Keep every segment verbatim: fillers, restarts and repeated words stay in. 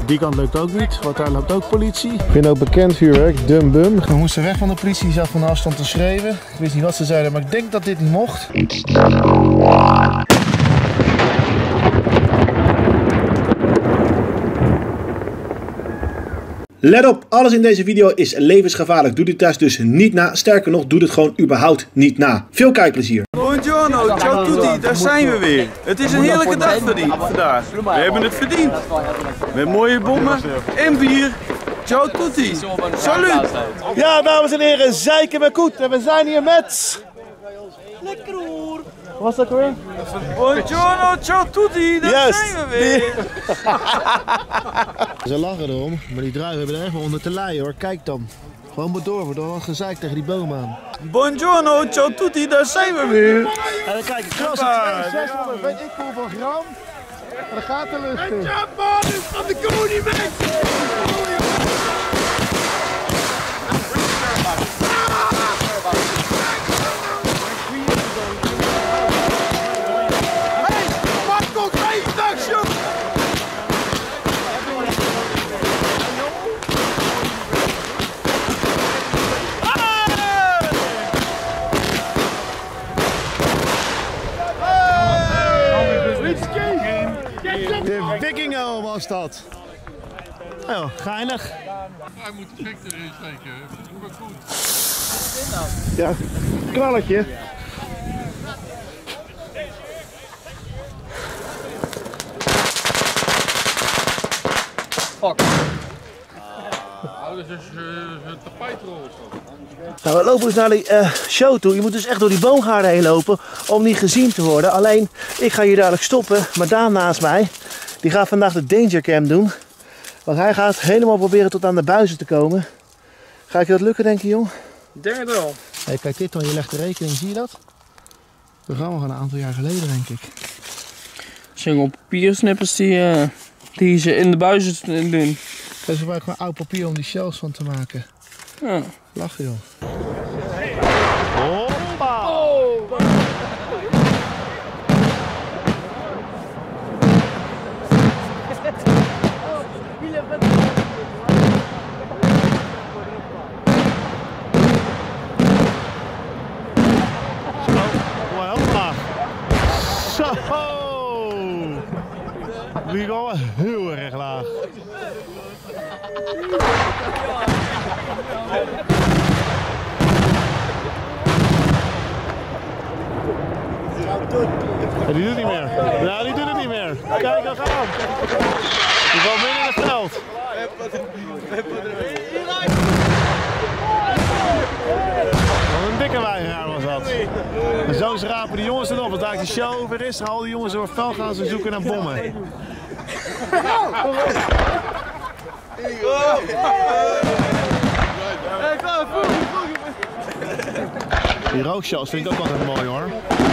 Die kant lukt ook niet, want daar loopt ook politie. Ik vind ook bekend vuurwerk, dum bum. We moesten weg van de politie, die zat van afstand te schreeuwen. Ik wist niet wat ze zeiden, maar ik denk dat dit niet mocht. Let op, alles in deze video is levensgevaarlijk. Doe dit thuis dus niet na. Sterker nog, doe dit gewoon überhaupt niet na. Veel kijkplezier. Buongiorno, ciao tutti, daar zijn we weer. Het is een heerlijke dag vandaag. We hebben het verdiend. Met mooie bommen en bier. Ciao tutti. Salut. Ja, dames en heren, zeiken we goed. En we zijn hier met... Lekker hoor. Wat was dat weer? Buongiorno, ciao tutti, daar Juist. zijn we weer. Ze lachen erom, maar die druiven hebben er echt wel onder te lijden hoor. Kijk dan. Gewoon maar door, wordt dan gezeik tegen die boom aan. Buongiorno, ciao tutti, daar zijn we weer. En dan kijk ik, gras is zeshonderd, weet ik hoeveel gram. En dan gaat de lucht in. Ja, man, is van de koning weg. De Vikingo was dat. Oh, geinig. Hij moet de gek erin steken. Maar goed. Ja, knalletje. Fuck. Oh, dat is een tapijtrol. Nou, we lopen dus naar die uh, show toe. Je moet dus echt door die boomgaarden heen lopen om niet gezien te worden. Alleen, ik ga hier dadelijk stoppen. Maar Daan naast mij, die gaat vandaag de danger cam doen. Want hij gaat helemaal proberen tot aan de buizen te komen. Ga ik je dat lukken, denk je, jong? Ik denk het wel. Hey, kijk dit dan, je legt de rekening, zie je dat? Dat gaan we gewoon een aantal jaar geleden, denk ik. Single papiersnippers die, uh, die ze in de buizen doen. Ze gebruiken gewoon oud papier om die shells van te maken. Ja. Lachen, joh. Hoppa! Zo! Die gaan wel heel erg laag. Ja, die doet het niet meer. Nou, die doet het niet meer. Kijk, dan gaan. Die valt midden in het veld. Wat een dikke weigeraar was dat. En zo schrapen die jongens erop. Want daar de show over is, gaan al die jongens door het veld gaan ze zoeken naar bommen. Die rookshows vind ik ook altijd mooi hoor.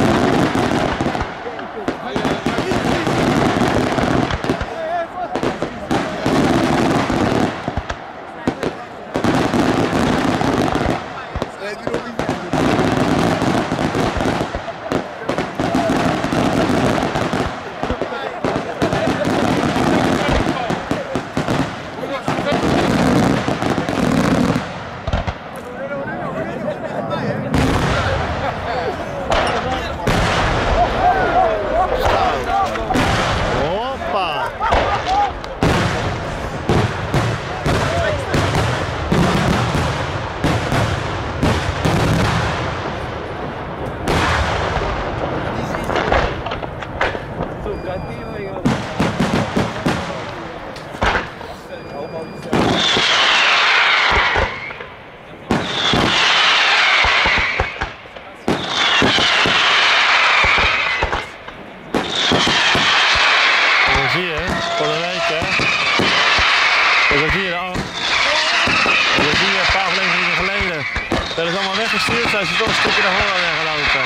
Dat is allemaal weggestuurd, zijn ze toch een stukje naar voren weggelopen.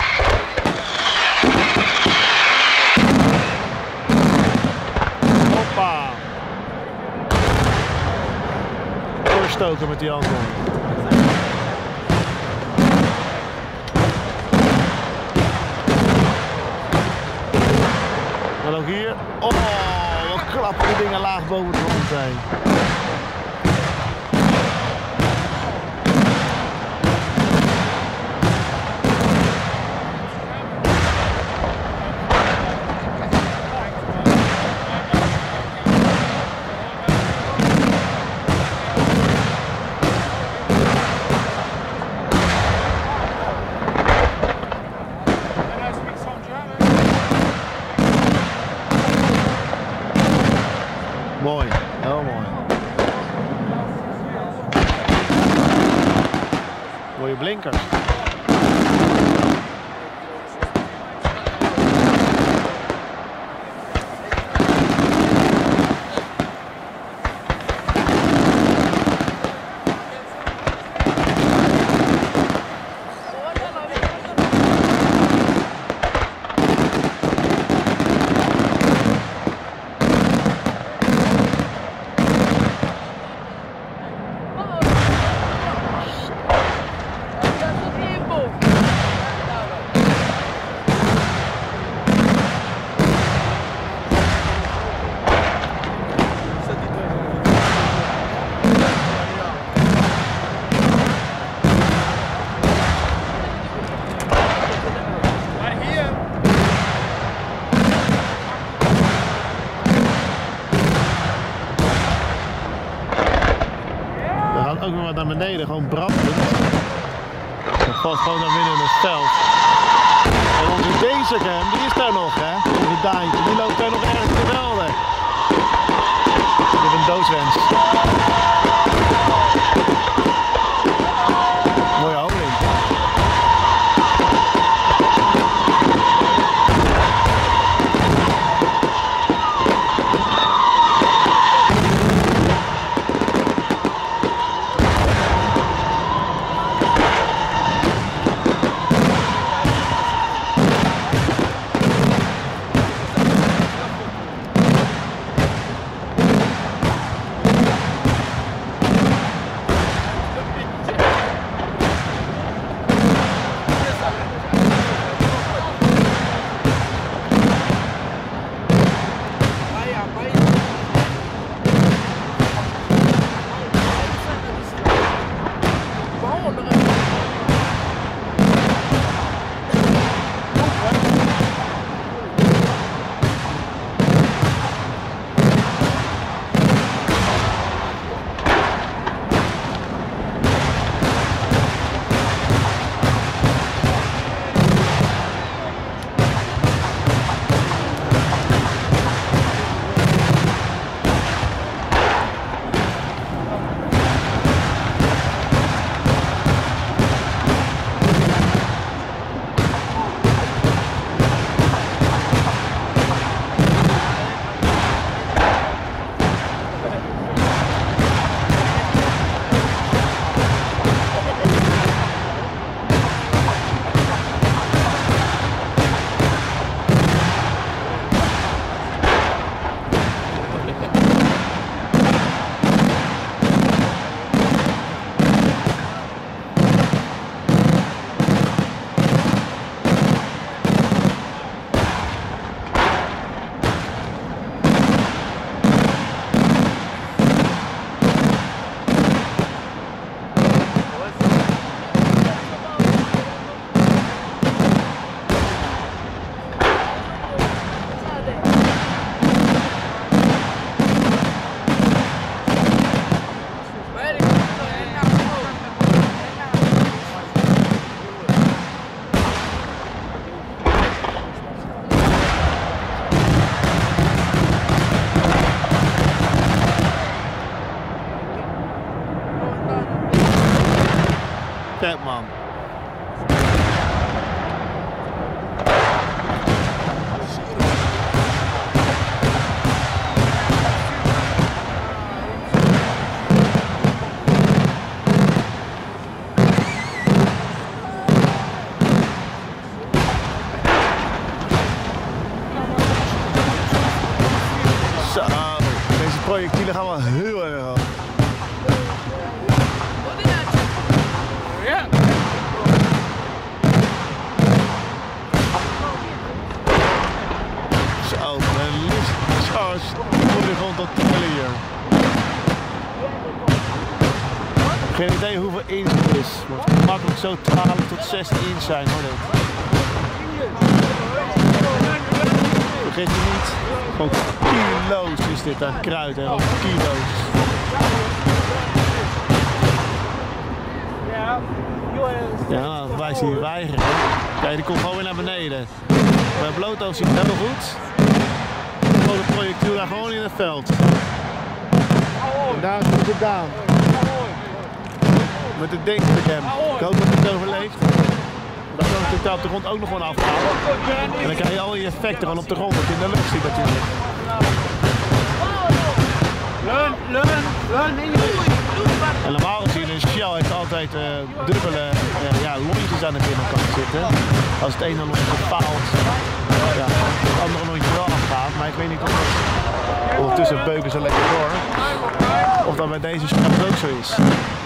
Hoppa! Doorstoken met die Anton. Dan ook hier. Oh, wat klappen die dingen laag boven de grond heen. Mooi, heel mooi. Mooie blinkers. Ook weer wat naar beneden, gewoon brandend. Het valt gewoon naar binnen in het veld. En onze Dangercam, die is daar nog, hè? De Daantje, die loopt daar nog ergens geweldig. Dit is een doodswens. Mooie holing. Vet man. Zo, deze projectielen gaan wel heel erg hoog. Zo, een licht charge. jullie gewoon tot tellen hier. Geen idee hoeveel inch het is. Maar het kan makkelijk zo twaalf tot zestien inch zijn hoor dit. Vergeet je niet. Gewoon kilo's is dit aan kruid, hè? Gewoon kilo's. Ja, wij zien weigeren. Kijk, die komt gewoon weer naar beneden. Bij bloothoofd ziet het helemaal goed. Gewoon de projectiel daar gewoon in het veld. En daar is het gedaan. Met de Dangercam. Ik hoop dat het overleeft. Dan kan het op de grond ook nog gewoon afhalen. En dan krijg je al die effecten gewoon op de grond, wat je in de lucht ziet natuurlijk. En normaal gezien een shell heeft altijd uh, dubbele uh, ja, lontjes aan de binnenkant zitten. Als het ene lontje faalt, ja, het andere lontje wel afgaat. Maar ik weet niet of het ondertussen beuken ze lekker door. Of dat bij deze shell ook zo is.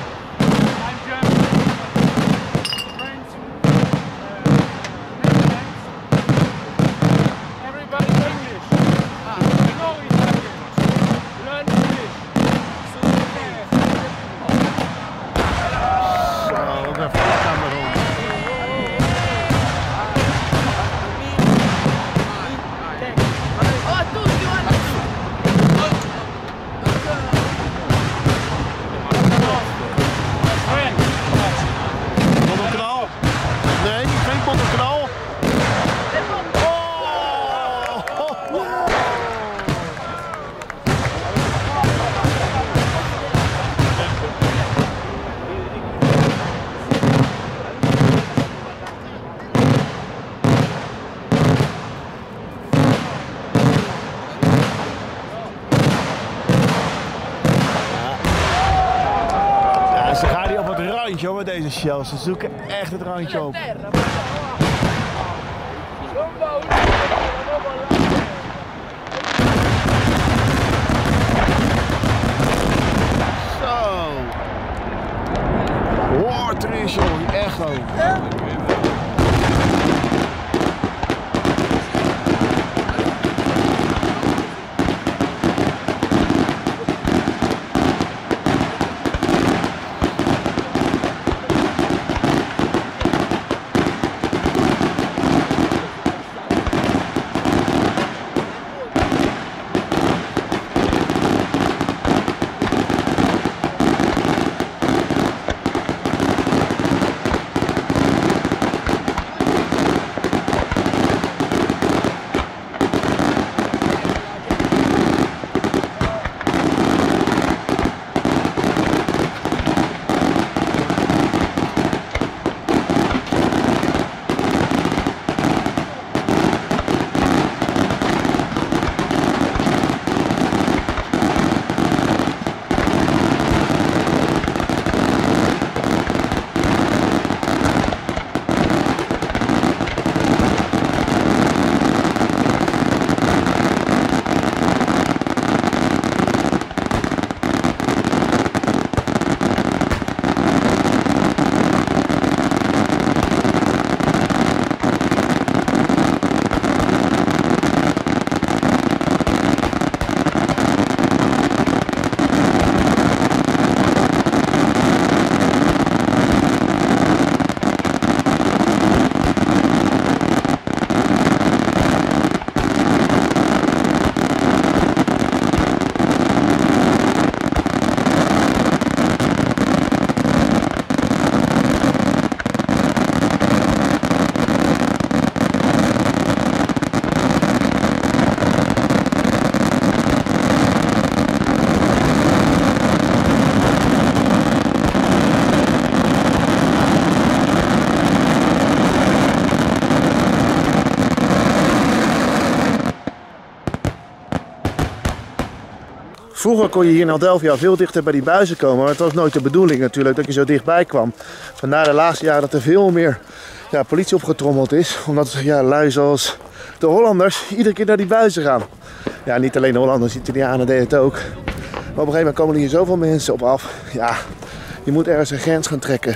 Met deze shells, ze zoeken echt het randje op. Zo. Water is joh, echt zo. Vroeger kon je hier in Adelphia veel dichter bij die buizen komen, maar het was nooit de bedoeling natuurlijk dat je zo dichtbij kwam. Vandaar de laatste jaren dat er veel meer ja, politie opgetrommeld is, omdat ja, lui zoals de Hollanders iedere keer naar die buizen gaan. Ja, niet alleen de Hollanders, de Italianen deden het ook. Maar op een gegeven moment komen er hier zoveel mensen op af. Ja, je moet ergens een grens gaan trekken.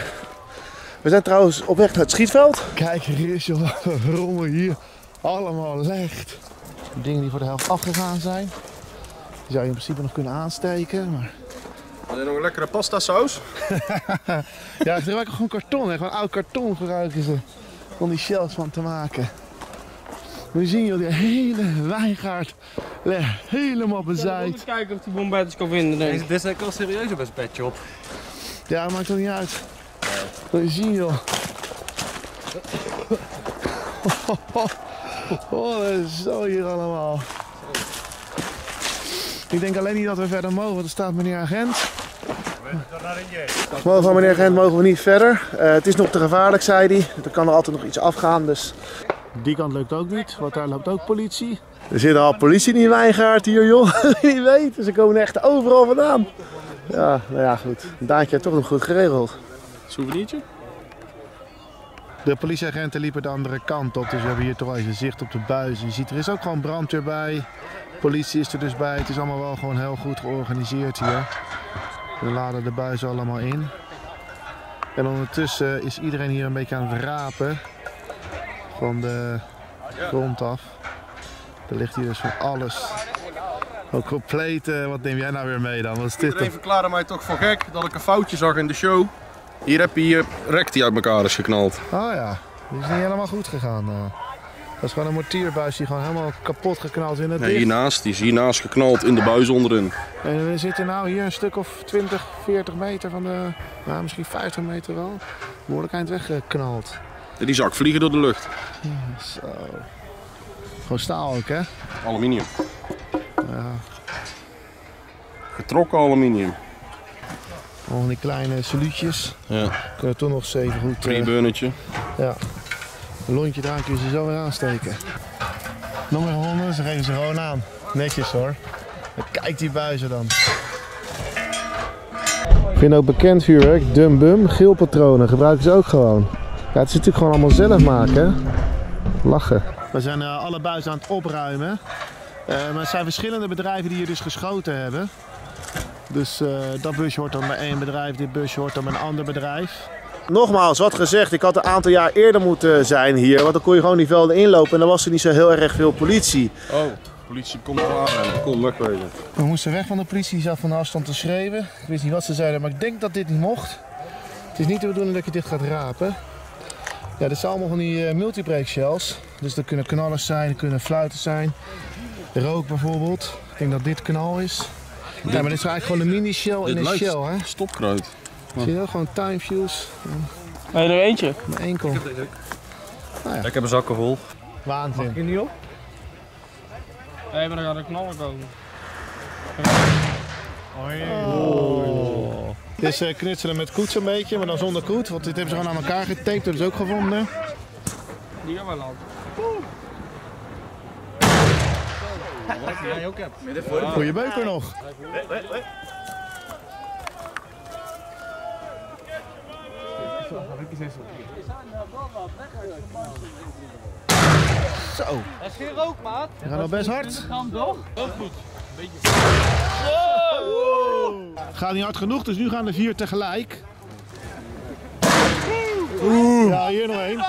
We zijn trouwens op weg naar het schietveld. Kijk, hier is joh, rommel hier allemaal legt. Dingen die voor de helft afgegaan zijn. Die zou je in principe nog kunnen aansteken. Maar... Wil je nog een lekkere pasta saus? Ja, ze gebruiken gewoon karton. Hè. Gewoon oud karton gebruiken ze om die shells van te maken. Moet je zien joh, die hele wijngaard ligt helemaal bezaaid. Even kijken of die bombetters kan vinden. Denk ik. Dit is wel serieus op een petje op. Ja, dat maakt toch niet uit. Moet je zien joh. Oh, dat is zo hier allemaal. Ik denk alleen niet dat we verder mogen, want er staat meneer agent. Mogen van meneer agent mogen we niet verder. Uh, het is nog te gevaarlijk, zei hij. Er kan er altijd nog iets afgaan, dus... Die kant lukt ook niet, want daar loopt ook politie. Er zit al politie in die wijngaard hier, joh. Wie weet, ze komen echt overal vandaan. Ja, nou ja, goed. Daantje heeft toch nog goed geregeld. Souvenirtje? De politieagenten liepen de andere kant op, dus we hebben hier toch wel even zicht op de buis. Je ziet, er is ook gewoon brandweer bij. Politie is er dus bij. Het is allemaal wel gewoon heel goed georganiseerd hier. We laden de buizen allemaal in. En ondertussen is iedereen hier een beetje aan het rapen. Van de grond af. Er ligt hier dus van alles. Ook compleet, uh, wat neem jij nou weer mee dan? Wat is dit? Iedereen verklaarde mij toch voor gek dat ik een foutje zag in de show. Hier heb je hier rectie uit elkaar is geknald. Oh ja, die is niet helemaal goed gegaan. Uh. Dat is gewoon een mortierbuis die gewoon helemaal kapot geknald in het Nee, dicht. hiernaast, die is hiernaast geknald in de buis onderin. En we zitten nou hier een stuk of twintig, veertig meter van de, nou misschien vijftig meter wel, behoorlijk eind weggeknald. Die zak vliegen door de lucht. Ja, zo. Gewoon staal ook hè? Aluminium. Ja. Getrokken aluminium. Al die kleine soluutjes. Ja. Kunnen toch nog eens even goed... Freeburnertje. Uh, ja. Een lontje daar kun je ze zo weer aansteken. Nog meer honden, ze geven ze gewoon aan. Netjes hoor. Kijk die buizen dan. Ik vind ook bekend vuurwerk, Dum Bum, geelpatronen gebruiken ze ook gewoon. Ja, het is natuurlijk gewoon allemaal zelf maken. Lachen. We zijn uh, alle buizen aan het opruimen. Uh, maar het zijn verschillende bedrijven die hier dus geschoten hebben. Dus uh, dat busje hoort dan bij één bedrijf, dit busje hoort dan bij een ander bedrijf. Nogmaals, wat gezegd, ik had een aantal jaar eerder moeten zijn hier, want dan kon je gewoon die velden inlopen en dan was er niet zo heel erg veel politie. Oh, de politie komt al aan. Kom, wegwezen. We moesten weg van de politie, die zat van de afstand te schreeuwen. Ik wist niet wat ze zeiden, maar ik denk dat dit niet mocht. Het is niet de bedoeling dat je dit gaat rapen. Ja, dit zijn allemaal van die uh, multibreak shells. Dus er kunnen knallers zijn, er kunnen fluiten zijn. Rook bijvoorbeeld. Ik denk dat dit knal is. Ja, maar dit is eigenlijk gewoon een mini shell in een shell, hè? Stopkruid. Zie je dat? Gewoon time fuse. Heb je er eentje? Maar enkel. Ik heb deze ook. Nou ja. Ik heb een zakken vol. Waanzin. Mag ik er niet op? Nee, maar dan gaat er knallen komen. Oh. Dit is uh, knutselen met koets een beetje, maar dan zonder koet. Want dit hebben ze gewoon aan elkaar getaped, dat is ook gevonden. Die gaan wel laten. Wat jij ook hebt. Goeie beuker nog. Zo. Dat is geen rook, maat. We gaan nog best hard. Gaan toch? Heel goed. Gaat niet hard genoeg, dus nu gaan er vier tegelijk. Oeh. Ja, hier nog één.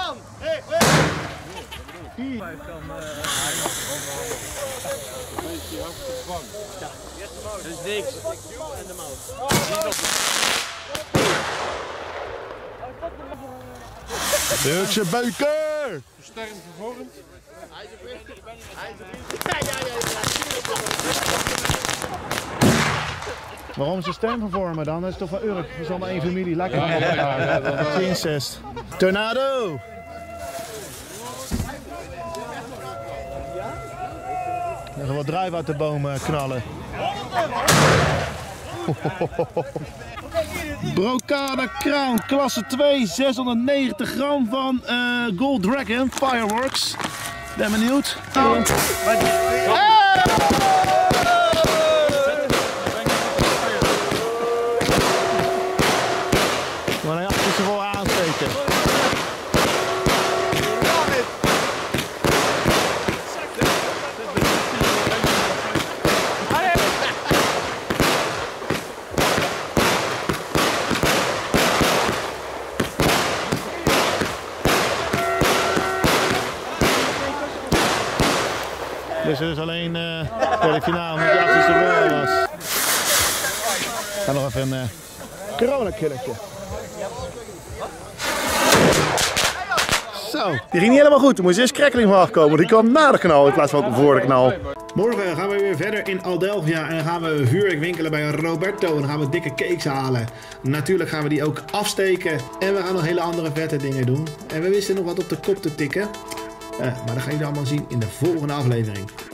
Dat is niks. Turkse beuker! Sterk gevormd. Waarom ze stem vervormen dan? Dat is toch van Urk? Dat is allemaal één familie. Lekker met elkaar. Incest. Tornado! Er gaan wat druiven uit de bomen knallen. Brocada Crown, klasse twee, zeshonderdnegentig gram van uh, Gold Dragon Fireworks. Ben benieuwd. Maar ja, het is er wel aansteken. Dus er is alleen uh, de finale omdat de achtste geworden was. Ga nog even een uh, coronakilletje. Zo, die ging niet helemaal goed. Toen moest eerst Krekkeling van afkomen. Die kwam na de knal in plaats van voor de knal. Morgen gaan we weer verder in Aldelgia en dan gaan we vuurwerk winkelen bij Roberto. En dan gaan we dikke cakes halen. Natuurlijk gaan we die ook afsteken. En we gaan nog hele andere vette dingen doen. En we wisten nog wat op de kop te tikken. Uh, maar dat gaan jullie allemaal zien in de volgende aflevering.